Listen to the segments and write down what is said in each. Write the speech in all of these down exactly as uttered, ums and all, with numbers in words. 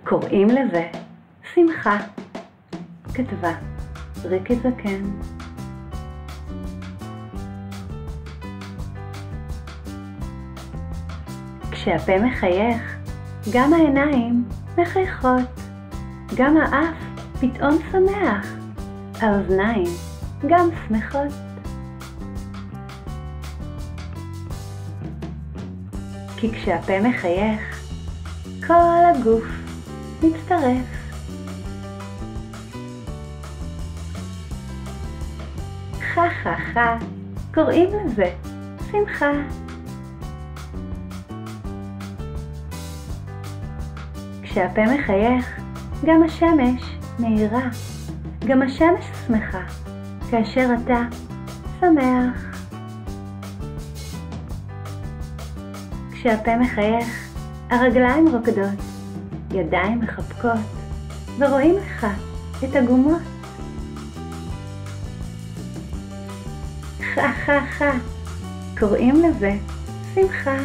קוראים לזה שמחה. כתבה ריקי זקן. כשהפה מחייך, גם העיניים מחייכות, גם האף פתאום שמח, האוזניים גם שמחות. כי כשהפה מחייך, כל הגוף מצטרף. חה חה חה, קוראים לזה שמחה. כשהפה מחייך, גם השמש מאירה, גם השמש שמחה, כאשר אתה שמח. כשהפה מחייך, הרגליים רוקדות, ידיים מחבקות, ורואים לך את הגומות. חה חה חה, קוראים לזה שמחה.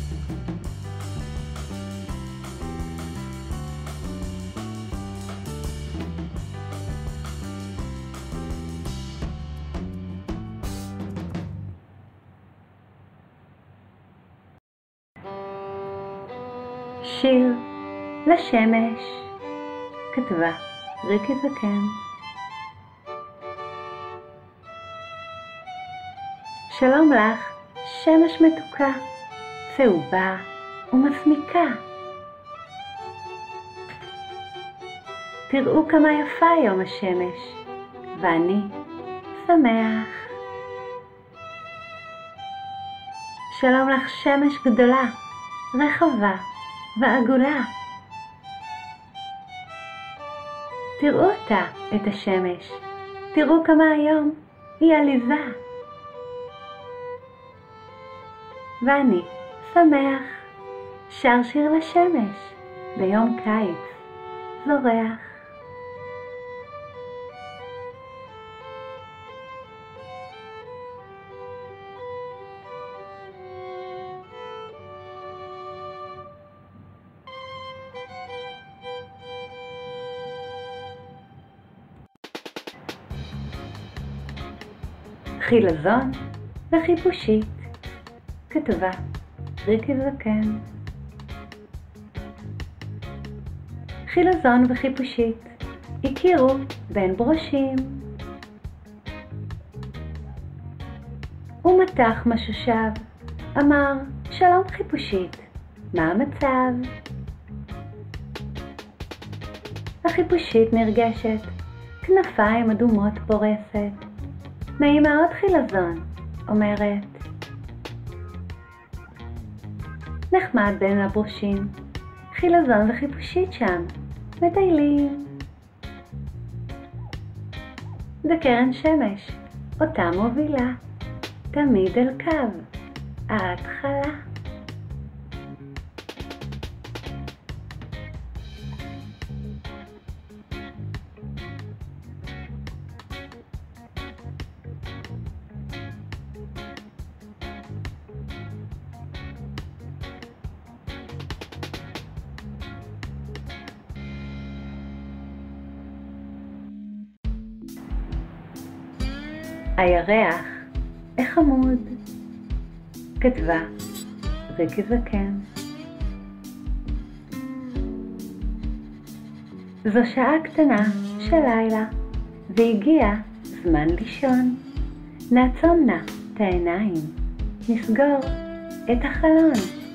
שיר לשמש. כתבה ריקי זקן. שלום לך, שמש מתוקה, צהובה ומסמיקה. תראו כמה יפה יום השמש, ואני שמח. שלום לך, שמש גדולה, רחבה ועגולה. תראו אותה, את השמש, תראו כמה היום היא עליזה. ואני שמח, שר שיר לשמש ביום קיץ זורח. חילזון וחיפושית. כתבה ריקי זקן. חילזון וחיפושית הכירו בין ברושים. הוא מתח משושיו, אמר שלום חיפושית, מה המצב? החיפושית נרגשת, כנפיים אדומות פורסת. נעימה עוד חילזון, אומרת. נחמד בין הברושים, חילזון וחיפושית שם, מטיילים. זה קרן שמש, אותה מובילה, תמיד אל קו, ההתחלה. הירח, איך חמוד. כתבה ריקי זקן. זו שעה קטנה של לילה, והגיע זמן לישון. נעצום נא את העיניים, נסגור את החלון.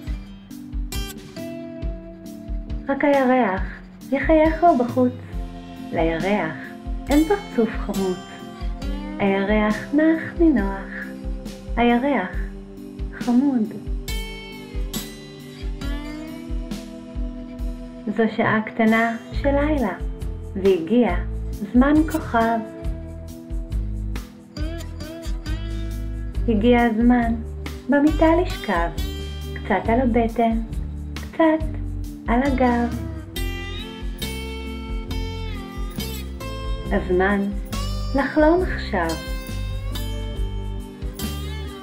רק הירח יחייך לו בחוץ. לירח אין פרצוף חמוץ. הירח נח נינוח, הירח חמוד. זו שעה קטנה של לילה, והגיע זמן כוכב. הגיע הזמן במיטה לשכב, קצת על הבטן, קצת על הגב. הזמן לחלום עכשיו.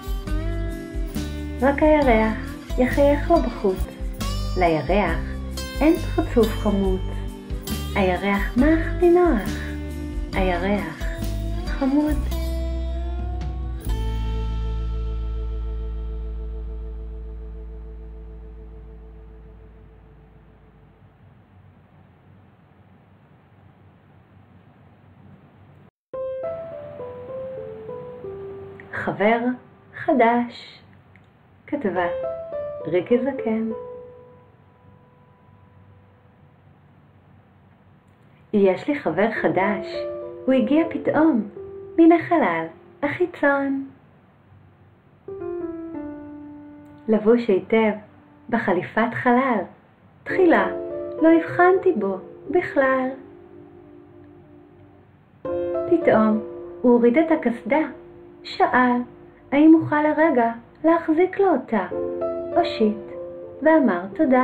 רק הירח יחייך לו בחוץ. לירח אין פרצוף חמוץ. הירח נח ונוח. הירח חמוד. חבר חדש. כתבה ריקי זקן. יש לי חבר חדש, הוא הגיע פתאום מן החלל החיצון. לבוש היטב בחליפת חלל, תחילה לא הבחנתי בו בכלל. פתאום הוא הוריד את הקסדה, שאל האם אוכל לרגע להחזיק לו אותה, הושיט ואמר תודה.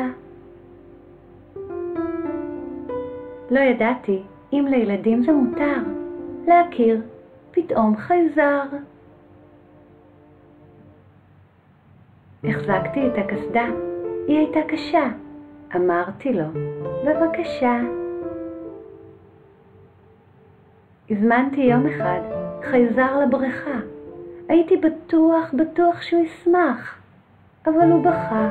לא ידעתי אם לילדים זה מותר להכיר פתאום חייזר. החזקתי את הקסדה, היא הייתה קשה. אמרתי לו, בבקשה. הזמנתי יום אחד חייזר לבריכה. הייתי בטוח, בטוח שהוא ישמח, אבל הוא בכה.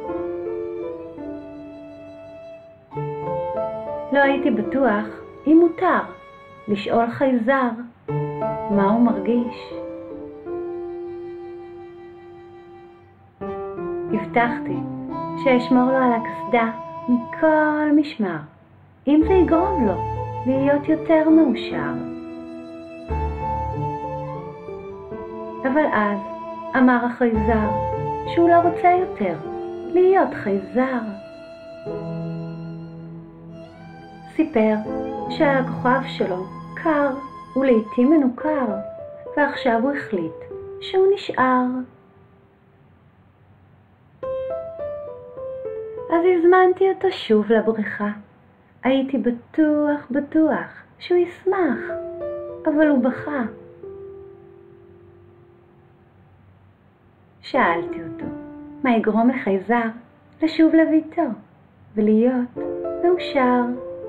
לא הייתי בטוח אם מותר לשאול חייזר מה הוא מרגיש. הבטחתי שאשמור לו על הקסדה מכל משמר, אם זה יגרום לו להיות יותר מאושר. אבל אז אמר החייזר שהוא לא רוצה יותר להיות חייזר. סיפר שהכוכב שלו קר ולעיתים מנוכר, ועכשיו הוא החליט שהוא נשאר. אז הזמנתי אותו שוב לבריכה. הייתי בטוח, בטוח שהוא ישמח, אבל הוא בכה. שאלתי אותו, מה יגרום לחייזר לשוב לביתו ולהיות מאושר?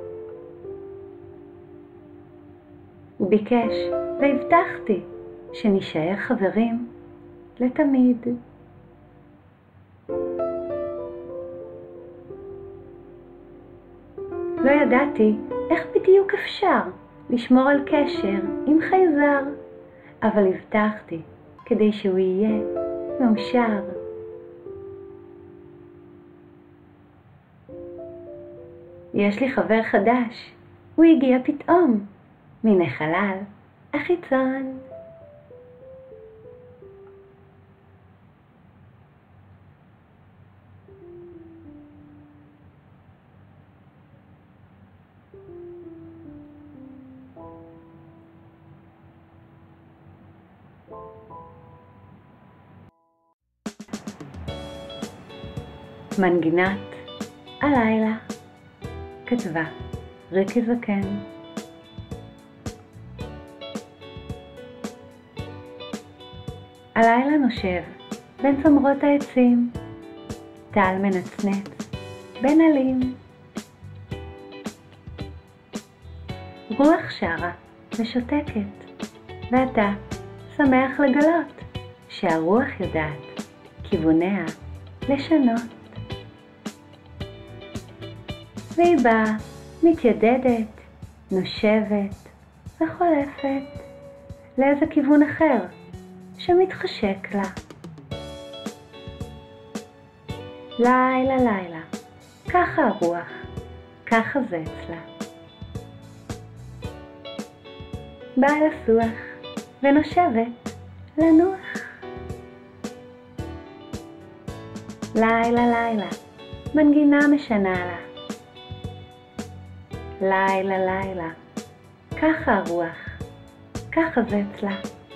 הוא ביקש והבטחתי שנשאר חברים לתמיד. לא ידעתי איך בדיוק אפשר לשמור על קשר עם חייזר, אבל הבטחתי כדי שהוא יהיה מאושר. יש לי חבר חדש, הוא הגיע פתאום מן החלל החיצון. מנגינת הלילה. כתבה ריקי זקן. הלילה נושב בין צמרות העצים, טל מנצנץ בין עלים. רוח שרה ושותקת, ואתה שמח לגלות שהרוח יודעת כיווניה לשנות. והיא באה, מתיידדת, נושבת וחולפת לאיזה כיוון אחר שמתחשק לה. לילה לילה, ככה הרוח, ככה זה אצלה. באה לסוח ונושבת לנוח. לילה לילה, מנגינה משנה לה. לילה לילה, ככה הרוח, ככה זה אצלה.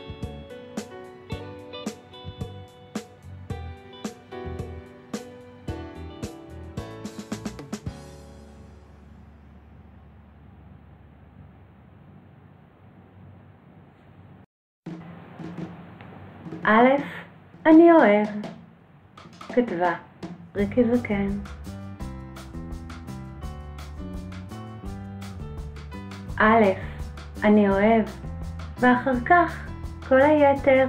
א', אני אוהב. כתבה ריקי זקן. א', אני אוהב, ואחר כך כל היתר.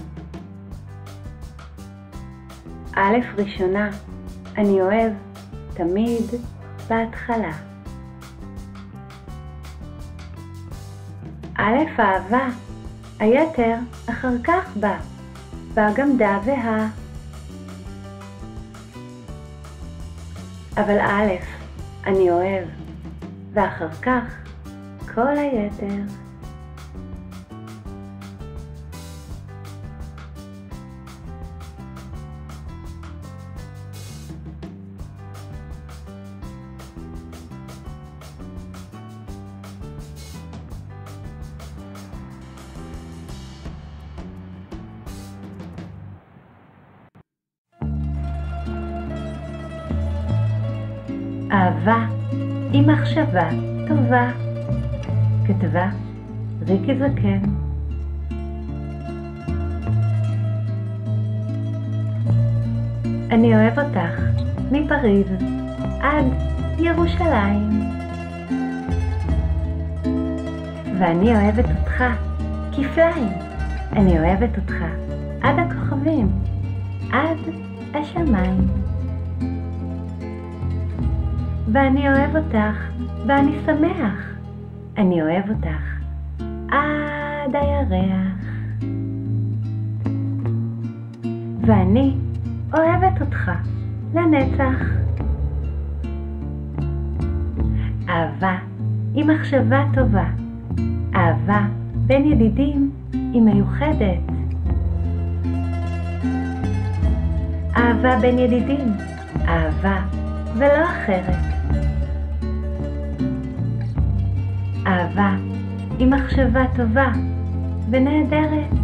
א' ראשונה, אני אוהב, תמיד בהתחלה. א' אהבה, היתר אחר כך בא, בהגמדה וה. אבל א', אני אוהב, ואחר כך כל היתר. אהבה היא מחשבה טובה, כתבה ריקי זקן. אני אוהב אותך מפריז עד ירושלים, ואני אוהבת אותך כפליים. אני אוהבת אותך עד הכוכבים, עד השמיים. ואני אוהב אותך, ואני שמח. אני אוהב אותך עד הירח. ואני אוהבת אותך לנצח. אהבה היא מחשבה טובה. אהבה בין ידידים היא מיוחדת. אהבה בין ידידים, אהבה ולא אחרת. אהבה היא מחשבה טובה ונהדרת.